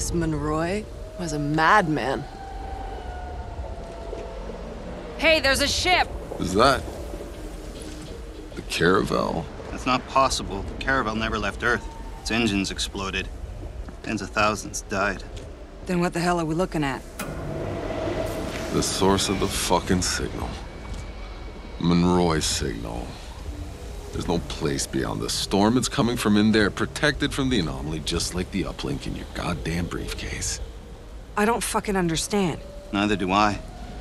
This Monroy was a madman. Hey, there's a ship! Is that the Caravel? That's not possible. The Caravel never left Earth. Its engines exploded. Tens of thousands died. Then what the hell are we looking at? The source of the fucking signal. Monroy's signal. There's no place beyond the storm. It's coming from in there, protected from the anomaly, just like the uplink in your goddamn briefcase. I don't fucking understand. Neither do I.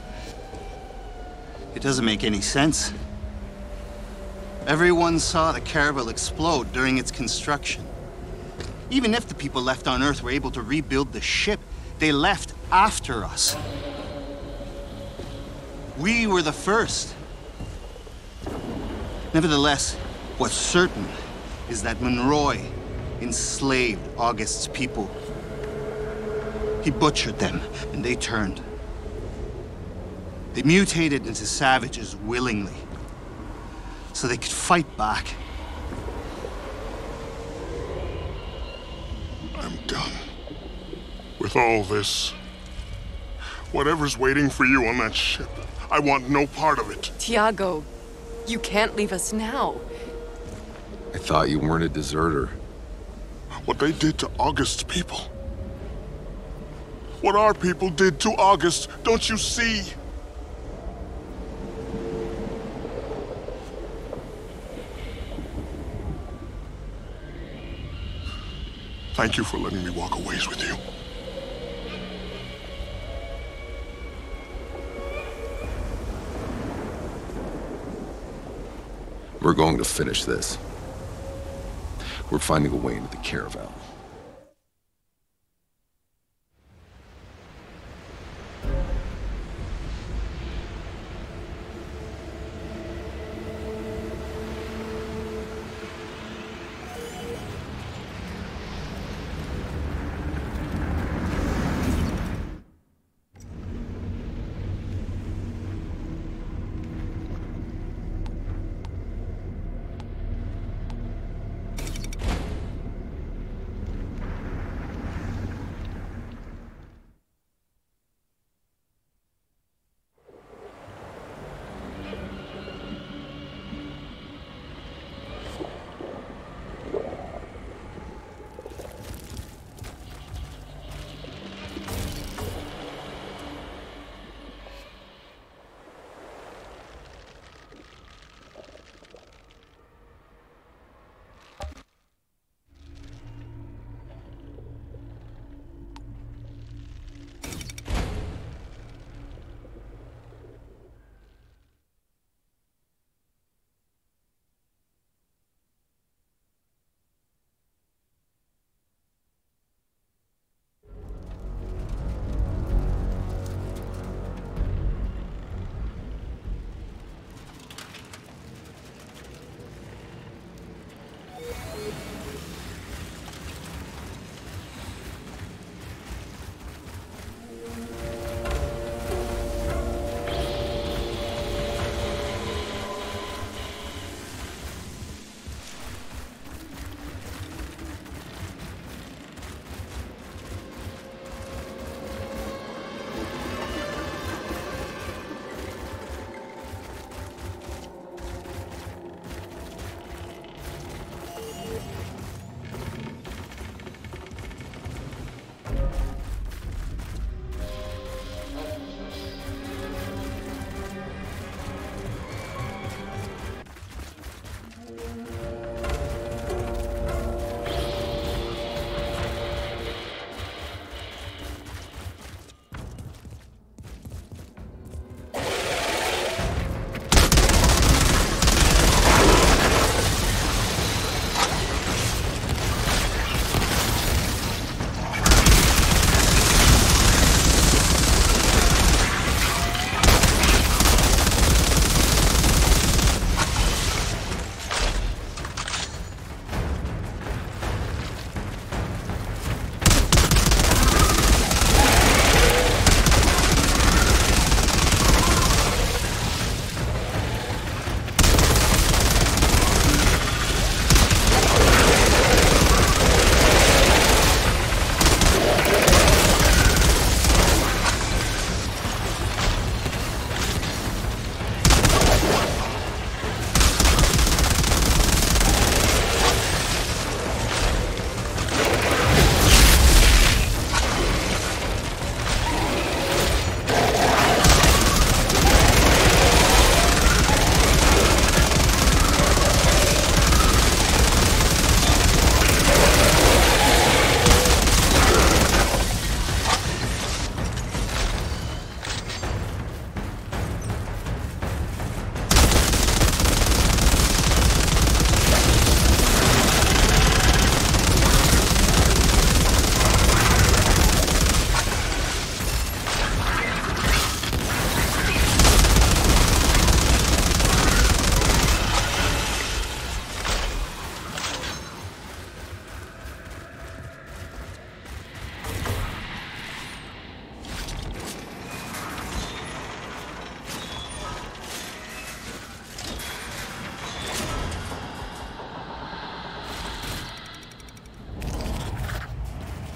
It doesn't make any sense. Everyone saw the Caravel explode during its construction. Even if the people left on Earth were able to rebuild the ship, they left after us. We were the first. Nevertheless, what's certain is that Monroy enslaved August's people. He butchered them, and they turned. They mutated into savages willingly, so they could fight back. I'm done with all this. Whatever's waiting for you on that ship, I want no part of it. Tiago, you can't leave us now. I thought you weren't a deserter. What they did to August's people. What our people did to August, don't you see? Thank you for letting me walk a ways with you. We're going to finish this. We're finding a way into the Caravel.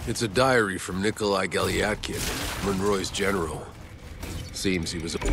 It's a diary from Nikolai Galyatkin, Monroy's general. Seems he was a...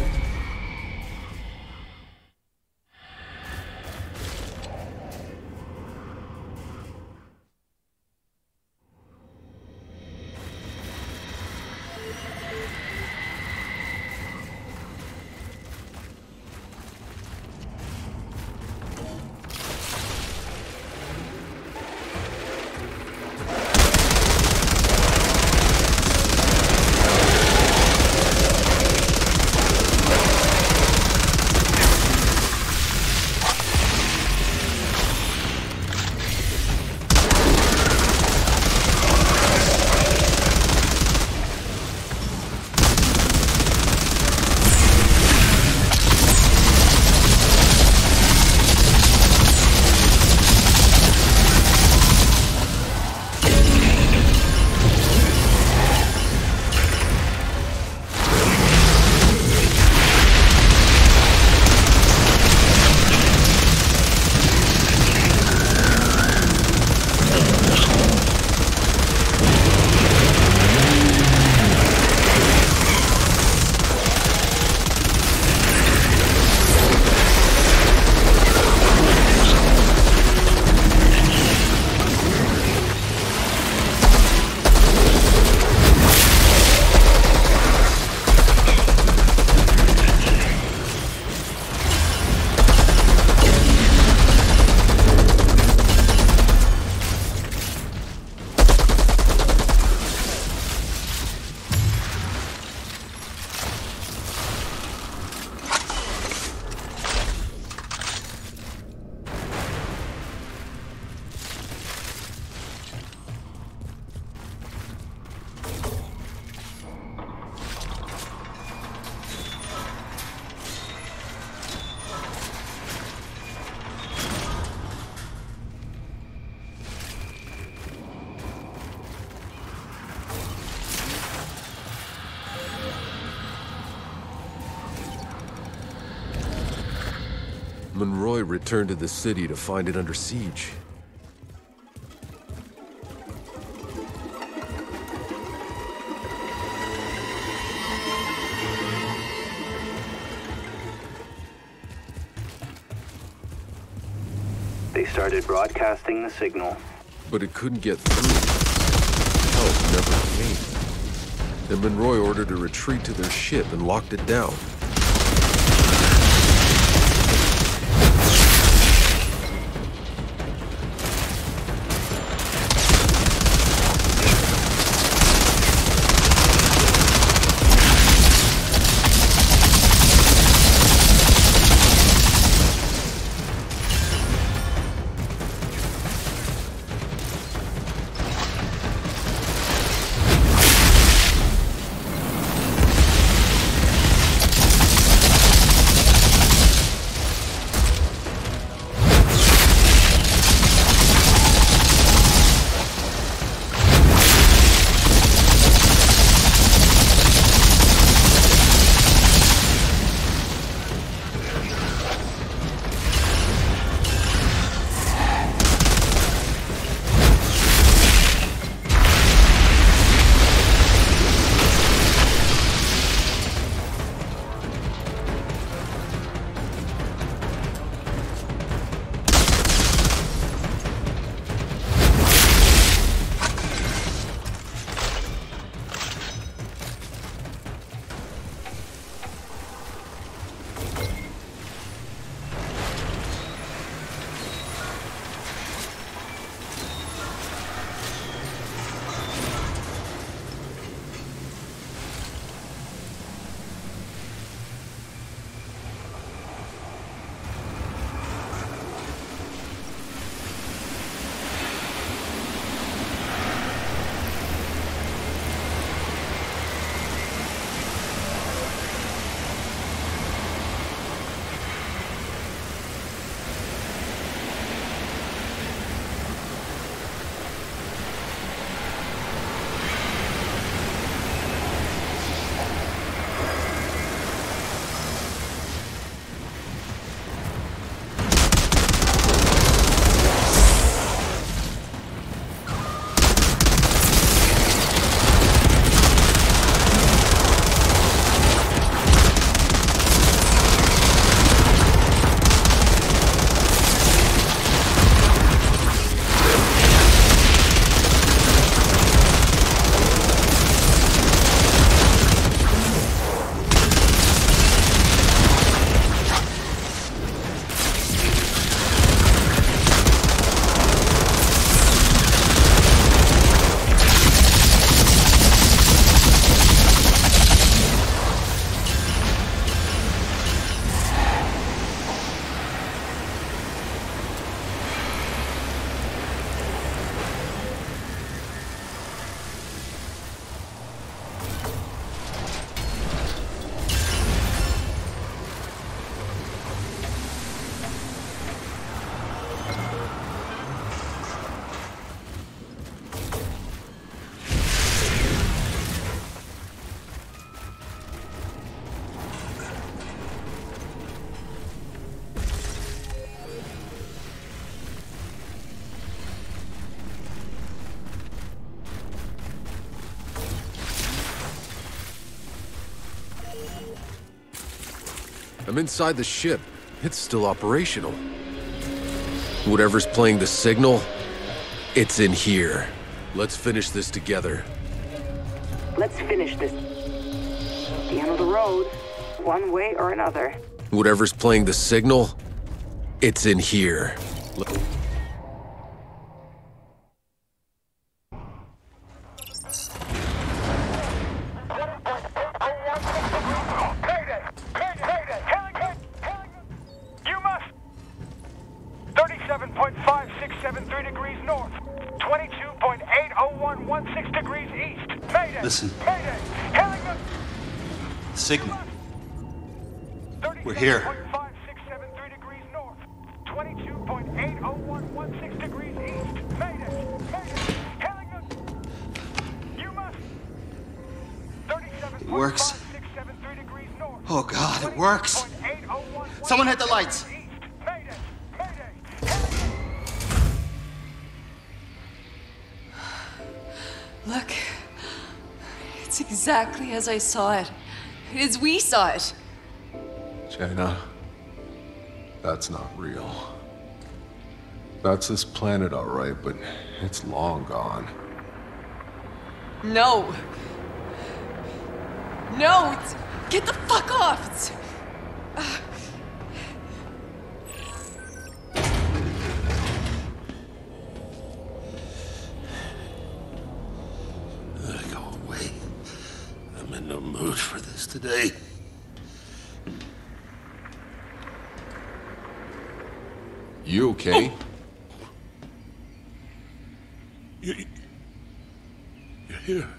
Monroy returned to the city to find it under siege. They started broadcasting the signal. But it couldn't get through. Help never came. Then Monroy ordered a retreat to their ship and locked it down. I'm inside the ship. It's still operational. Whatever's playing the signal, it's in here. Let's finish this together. Let's finish this. The end of the road, one way or another. Whatever's playing the signal, it's in here. You must! 37.5673 degrees north. 22.80116 degrees east. Mayday! Listen. Mayday! Hailing the... Signal. We're here. 37.5673 degrees north. 22.80116 degrees east. Mayday! Mayday! Hailing the... You must... It works. 37.5673 degrees north. Oh God, it works. Someone hit the lights. Mayday! Mayday! Look. It's exactly as I saw it. As we saw it. Jaina, that's not real. That's this planet, all right, but it's long gone. No. No! Get the fuck off! Go away. I'm in no mood for this today. You okay? You're here.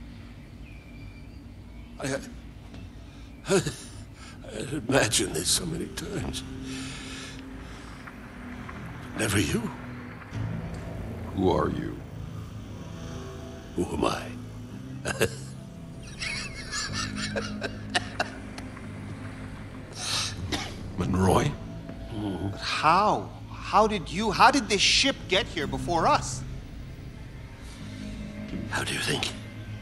I had imagined this so many times. Never you. Who are you? Who am I? Monroy? But how? How did this ship get here before us? How do you think?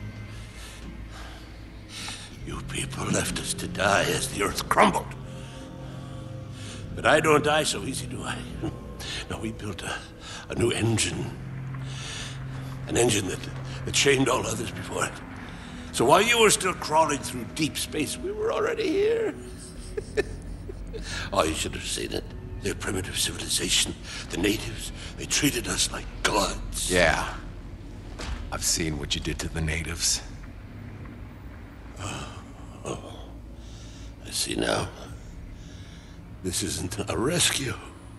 You people left us to die as the Earth crumbled. But I don't die so easy, do I? No, we built a new engine. An engine that chained all others before it. So while you were still crawling through deep space, we were already here. Oh, you should have seen it. Their primitive civilization, the natives, they treated us like gods. Yeah. I've seen what you did to the natives. Oh, I see now. This isn't a rescue.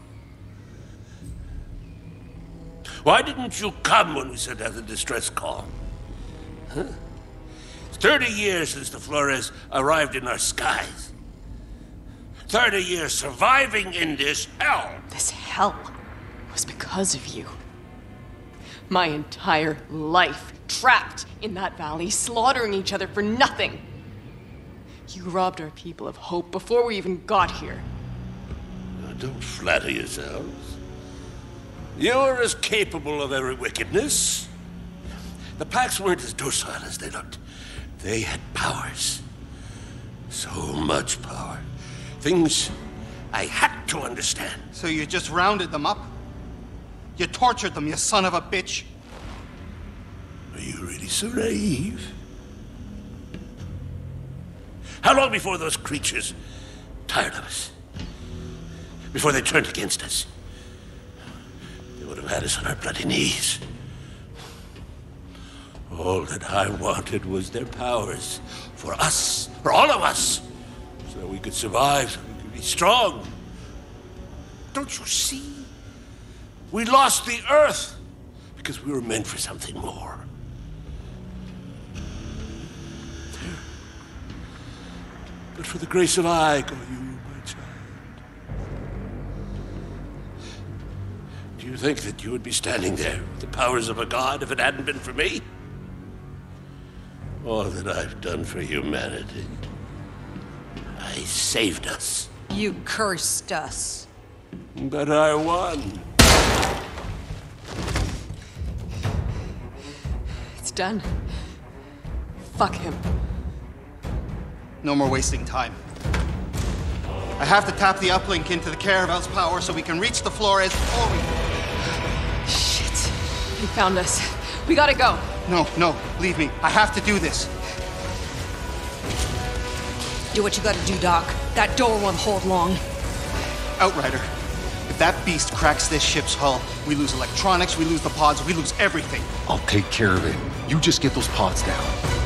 Why didn't you come when we sent out the distress call? Huh? It's 30 years since the Flores arrived in our skies. 30 years surviving in this hell. This hell was because of you. My entire life trapped in that valley, slaughtering each other for nothing. You robbed our people of hope before we even got here. Now, don't flatter yourselves. You're as capable of every wickedness. The Pax weren't as docile as they looked. They had powers. So much power. Things I had to understand. So you just rounded them up? You tortured them, you son of a bitch? Are you really so naive? How long before those creatures tired of us? Before they turned against us? They would have had us on our bloody knees. All that I wanted was their powers. For us. For all of us. So that we could survive. So we could be strong. Don't you see? We lost the Earth. Because we were meant for something more. But for the grace of I go you, my child. Do you think that you would be standing there with the powers of a god if it hadn't been for me? All that I've done for humanity. I saved us. You cursed us. But I won. It's done. Fuck him. No more wasting time. I have to tap the uplink into the Caravel's power so we can reach the Flores before we... Shit. He found us. We gotta go. No, leave me. I have to do this. Do what you gotta do, Doc. That door won't hold long. Outrider, if that beast cracks this ship's hull, we lose electronics, we lose the pods, we lose everything. I'll take care of it. You just get those pods down.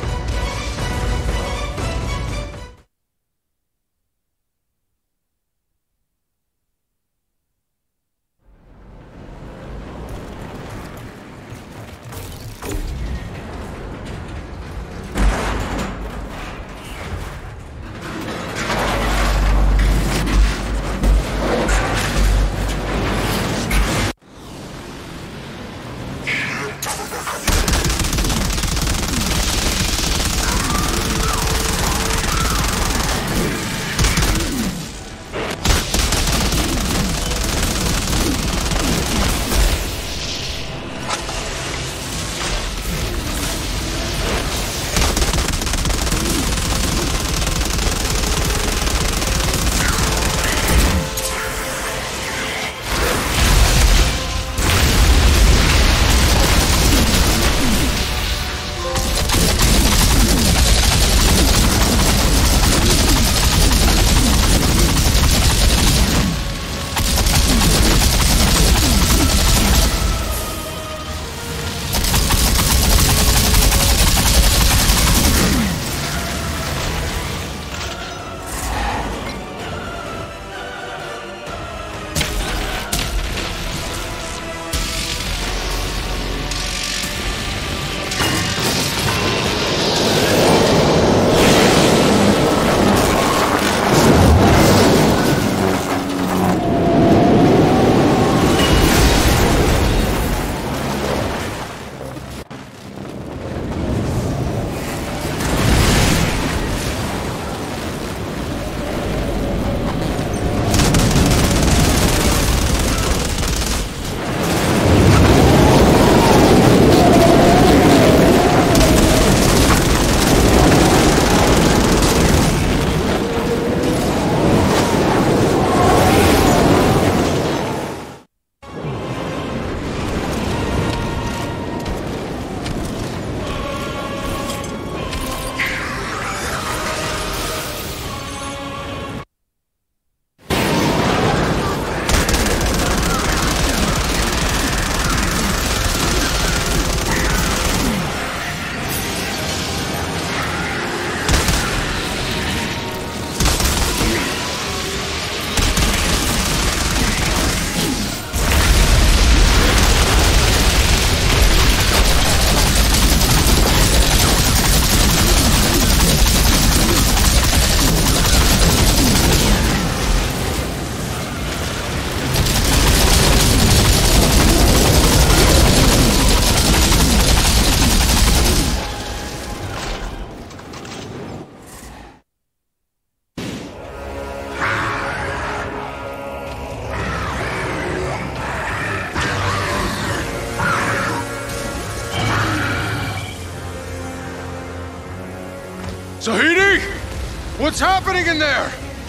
Zahedi! What's happening in there?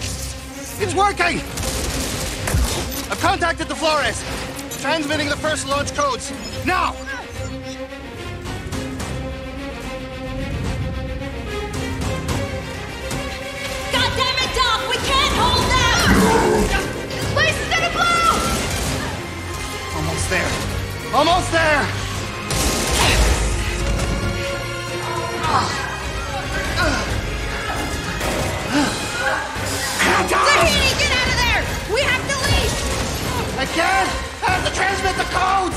It's working! I've contacted the Flores. Transmitting the first launch codes. Now! God damn it, Doc! We can't hold them! This place is gonna blow! Almost there. Almost there! Zahedi, get out of there! We have to leave! I can't! I have to transmit the codes!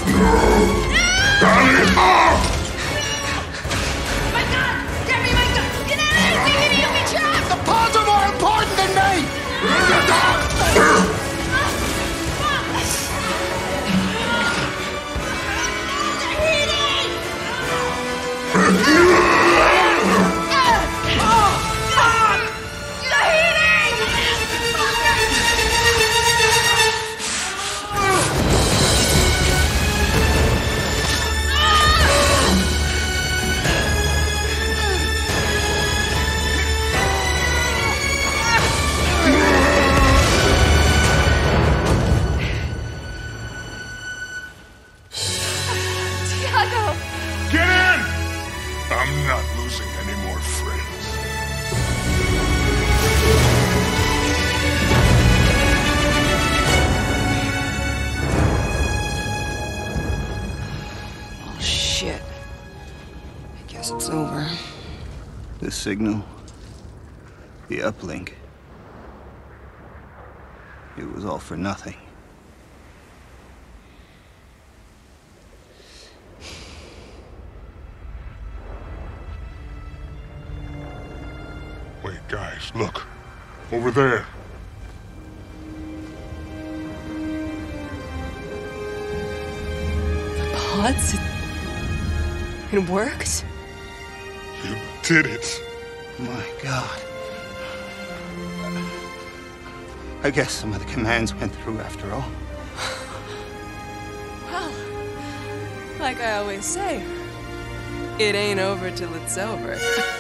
My God! Jeremy, my God! Get out of there, Zahedi! You'll be trapped! The pods are more important than me! signal, the uplink, it was all for nothing. Wait, guys, look. Over there. Pods? It worked? You did it. My God. I guess some of the commands went through after all. Well, like I always say, it ain't over till it's over.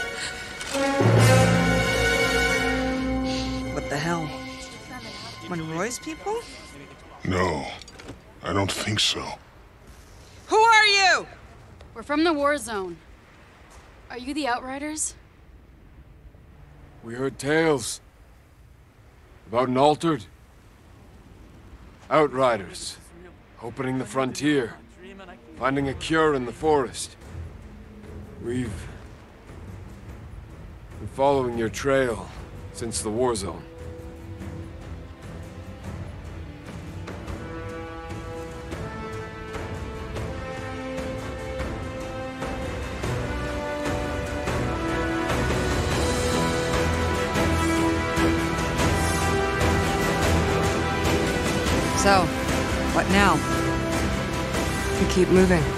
What the hell? Monroy's people? No, I don't think so. Who are you? We're from the war zone. Are you the Outriders? We heard tales about an altered Outriders opening the frontier, finding a cure in the forest. We've been following your trail since the war zone. So, what now? We keep moving.